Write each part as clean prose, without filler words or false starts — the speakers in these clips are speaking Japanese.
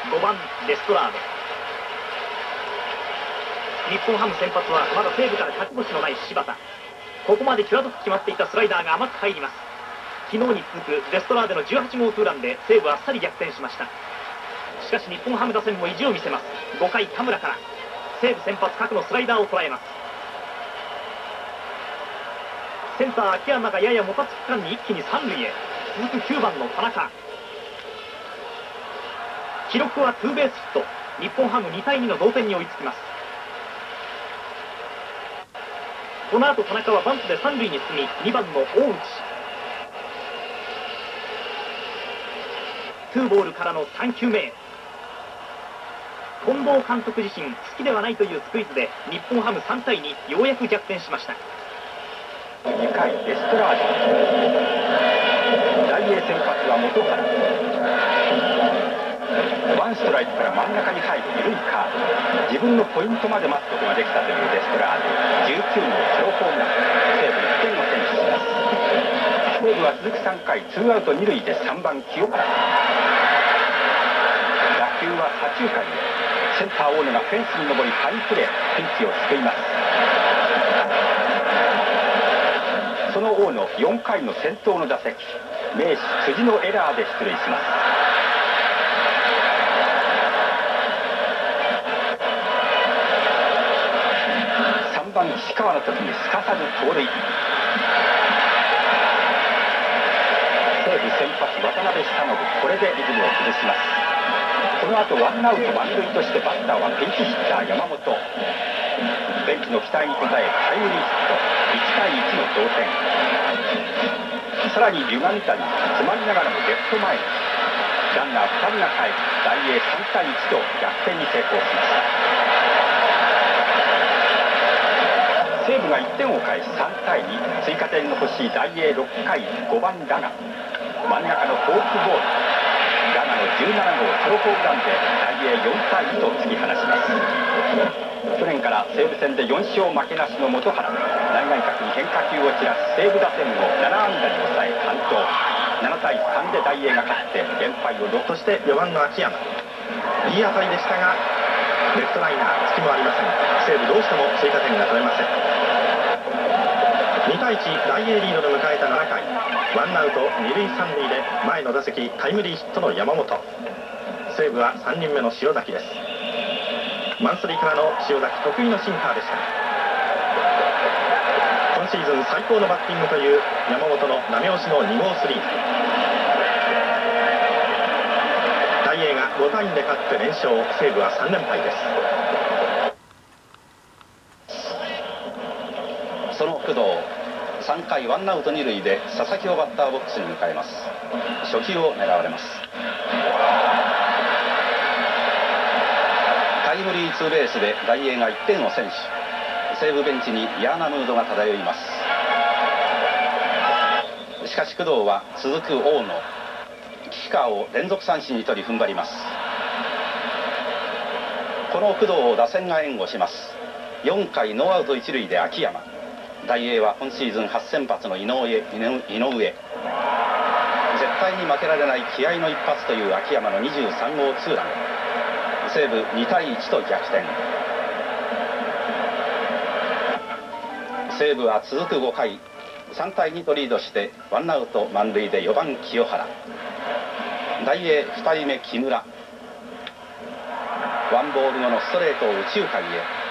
5番デストラーデ。日本ハム先発はまだ西武から勝ち星のない柴田。ここまで際どく決まっていたスライダーが甘く入ります。昨日に続くデストラーデの18号ツーランで西武はあっさり逆転しました。しかし日本ハム打線も意地を見せます。5回田村から西武先発角のスライダーを捉えます。センター秋山がややもたつく間に一気に三塁へ。続く9番の田中。記録はツーベースヒット。日本ハム2対2の同点に追いつきます。この後田中はバントで三塁に進み、2番の大内。ツーボールからの3球目。近藤監督自身好きではないというスクイズで日本ハム3対2、ようやく逆転しました。 2回デストラーデ。大英先発は本原。ワンストライクから真ん中に入る緩いカーブ。自分のポイントまで待つことができたというデストラーデ。19号ソロホームラン。西武1点を先取します。西武は続く3回ツーアウト2塁で3番清原。打球は左中間へ。センター大野がフェンスに登りファインプレー。ピンチを救います。その大野、4回の先頭の打席、名手辻のエラーで出塁します。3番岸川の時にすかさず盗塁。西武先発渡辺久信、これでリズムを崩します。この後ワンアウト満塁としてバッターはピンチヒッター山本。ベンチの期待に応えタイムリーヒット。1対1の同点。さらにリュガミタに詰まりながらもレフト前にランナー2人が帰り、大英3対1と逆転に成功しました。西武が1点を返し3対2、追加点の欲しい大英6回5番ラガ。真ん中のフォークボール。ラガの17号ソロホームランで大英4対2と突き放します。去年から西武戦で4勝負けなしの本原。内外角に変化球を散らす西武打線を7安打に抑え完投。7対3で大英が勝って連敗を6。 そして4番の秋山。いい当たりでしたがレフトライナー隙もありません。西武どうしても追加点が取れません。2対1、大英リードで迎えた7回、ワンアウト2塁3塁で前の打席タイムリーヒットの山本。西武は3人目の塩崎です。マンスリーからの塩崎得意のシンカーでした。今シーズン最高のバッティングという山本のダメ押しの2号スリー。大英が5対2で勝って連勝。西武は3連敗です。 その工藤、3回ワンアウト2塁で佐々木をバッターボックスに迎えます。初球を狙われます。タイムリーツーベースで大英が1点を先取。西武ベンチに嫌なムードが漂います。しかし工藤は続く大野、岸川を連続三振に取り踏ん張ります。この工藤を打線が援護します。4回ノーアウト1塁で秋山。大英は今シーズン初先発の井上。絶対に負けられない気合の一発という秋山の23号ツーラン。西武2対1と逆転。西武は続く5回3対2とリードしてワンアウト満塁で4番清原。大英2人目木村。ワンボール後のストレートを右中間へ。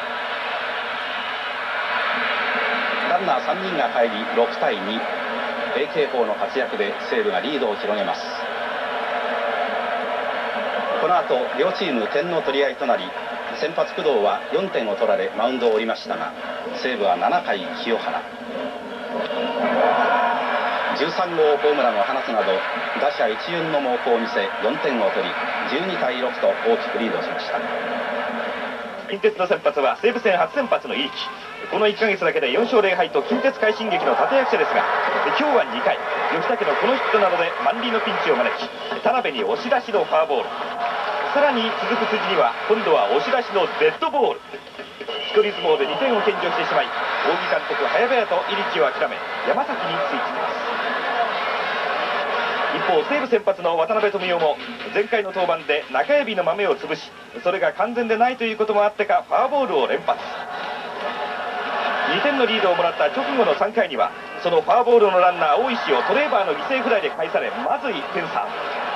ランナー3人が帰り6対2。平慶鵬の活躍で西武がリードを広げます。この後両チーム点の取り合いとなり、先発工藤は4点を取られマウンドを降りましたが、西武は7回清原13号ホームランを放つなど打者一巡の猛攻を見せ4点を取り12対6と大きくリードしました。 近鉄の先発は西武戦初先発の入木。この1ヶ月だけで4勝0敗と近鉄快進撃の立役者ですが、今日は2回吉田家のこのヒットなどで満塁のピンチを招き、田辺に押し出しのフォアボール。さらに続く辻には今度は押し出しのデッドボール。一人相撲で2点を献上してしまい、仰木監督早々と入木を諦め山崎についています。 一方西武先発の渡辺富美男も前回の登板で中指の豆を潰し、それが完全でないということもあってかフォアボールを連発。2点のリードをもらった直後の3回にはそのフォアボールのランナー大石をトレーバーの犠牲フライで返され、まず1点差。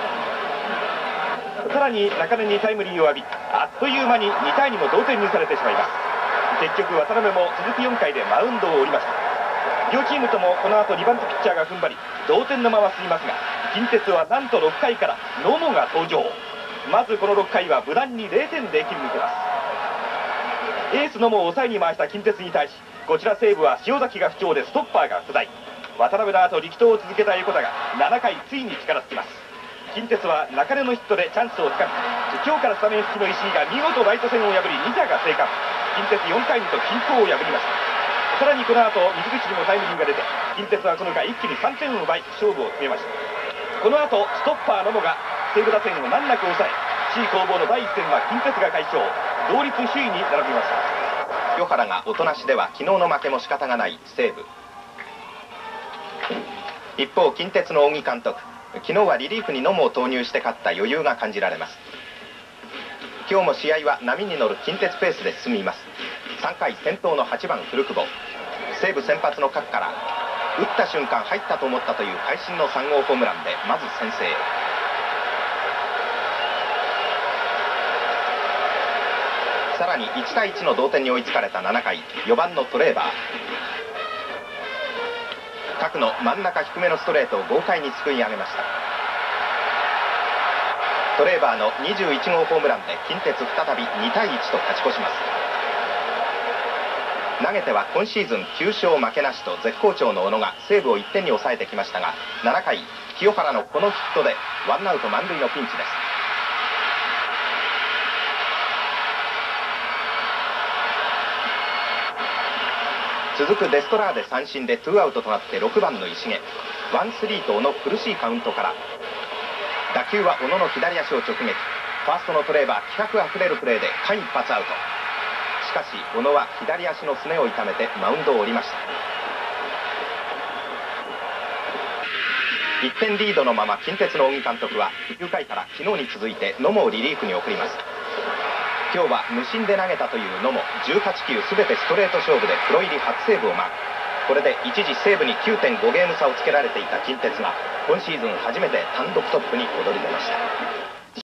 さらに中根にタイムリーを浴び、あっという間に2対2の同点にされてしまいます。結局渡辺も続く4回でマウンドを降りました。両チームともこの後2番手ピッチャーが踏ん張り同点のまま進みますが、近鉄はなんと6回から野茂が登場。まずこの6回は無難に0点で切り抜けます。エース野茂を抑えに回した近鉄に対し、こちら西武は塩崎が不調でストッパーが不在。渡辺の後力投を続けた横田が7回ついに力尽きます。近鉄は中根のヒットでチャンスをつかみ、今日からスタメン復帰の石井が見事ライト線を破り2者が生還。近鉄4対2と均衡を破りました。さらにこの後水口にもタイムリーが出て、近鉄はこの回一気に3点を奪い勝負を決めました。この後ストッパー野茂が西武打線を難なく抑え、首位攻防の第1戦は近鉄が快勝、同率首位に並びました。 清原がおとなしでは昨日の負けも仕方がない西武。一方近鉄の仰木監督、昨日はリリーフに野茂を投入して勝った余裕が感じられます。今日も試合は波に乗る近鉄ペースで進みます。3回先頭の8番古久保、西武先発の角から打った瞬間入ったと思ったという会心の3号ホームランでまず先制。さらに1対1の同点に追いつかれた7回、4番のトレーバー、角の真ん中低めのストレートを豪快にすくい上げました。トレーバーの21号ホームランで近鉄再び2対1と勝ち越します。投げては今シーズン9勝負けなしと絶好調の小野が西武を1点に抑えてきましたが、7回清原のこのヒットでワンアウト満塁のピンチです。続くデストラーデ三振で2アウトとなって6番の石毛、ワンスリーと小野苦しいカウントから打球は小野の左足を直撃。ファーストのトレーバー気迫あふれるプレーで間一髪アウト。しかし小野は左足のすねを痛めてマウンドを降りました。1点リードのまま近鉄の仰木監督は9回から昨日に続いて野茂をリリーフに送ります。今日は無心で投げたという野茂、18球全てストレート勝負でプロ入り初セーブをマーク。これで一時西武に 9.5 ゲーム差をつけられていた近鉄が今シーズン初めて単独トップに躍り出ました。